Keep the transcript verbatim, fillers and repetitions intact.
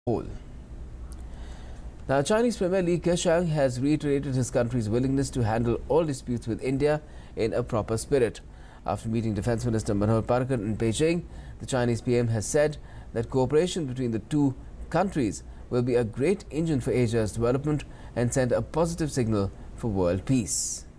whole. Now, Chinese Premier Li Keqiang has reiterated his country's willingness to handle all disputes with India in a proper spirit. After meeting Defence Minister Manohar Parrikar in Beijing, the Chinese P M has said that cooperation between the two countries will be a great engine for Asia's development and send a positive signal for world peace.